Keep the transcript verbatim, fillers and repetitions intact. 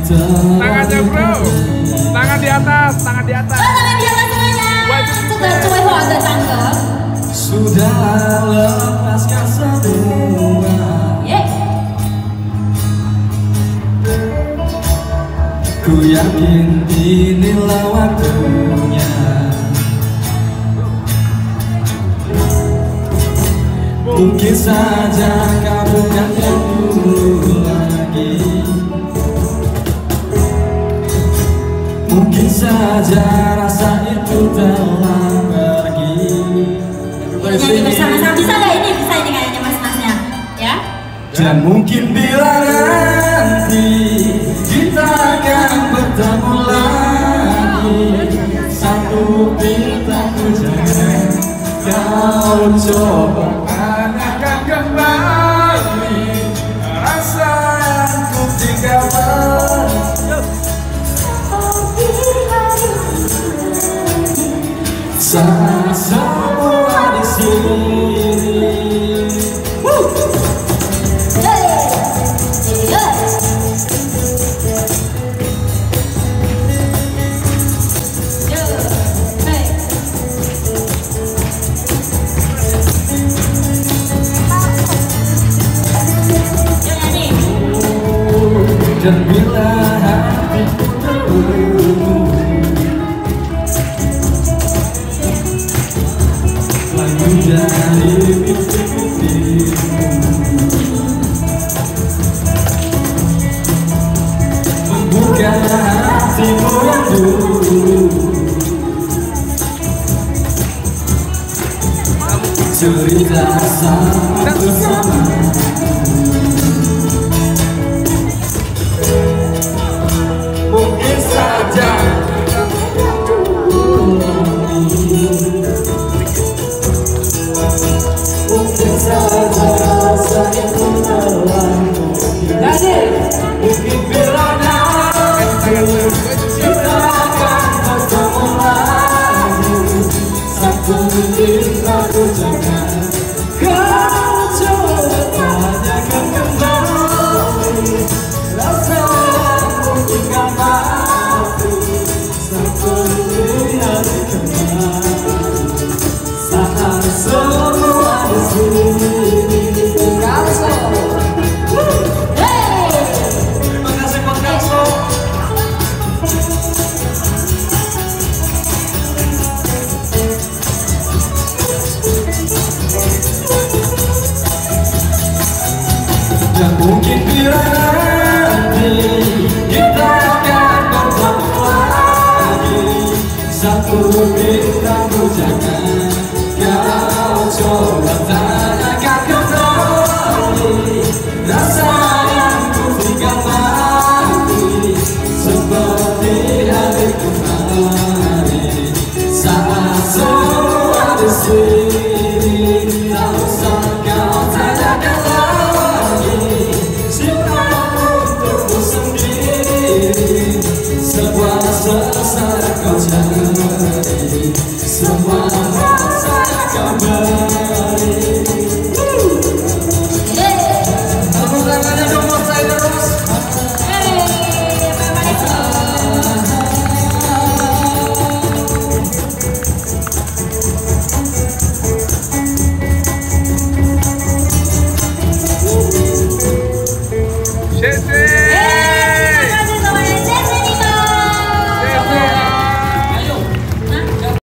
Tangannya bro, tangan di atas, tangan di atas. Oh, tangan di atas semuanya. Coba coba lo agak cangkem. Sudah lepaskan semua. Yeah. Ku yakin inilah waktunya. Mungkin saja kamu kan dulu lagi. Mungkin saja rasa itu telah pergi. Nyanyi bersama-sama bisa nggak ini? Bisa ini kayaknya mas-masnya, ya? Dan mungkin bila nanti kita akan bertemu lagi, satu pintaku jangan kau coba tanyakan kembali rasa yang ku tinggalkan. Saat semua di sini. Woo! Hey, hey. Dan bila hatiku terbunuh, lalu dari mimpi-mimpimu, membuka hatimu yang dulu, cerita sama bersama. Mungkin saja Mungkin saja rasa itu telah mungkin. Mungkin bila nanti kita akan bertemu lagi, satu cintaku jangan kau coba tanyakan kembali rasa yang mungkin kan mati seperti hari kemarin saat semua di sini. Terima kasih buat Kalso. Dan mungkin bila nanti kita akan bertemu lagi, satu bintangku jangan kau coba tanyakan kembali rasa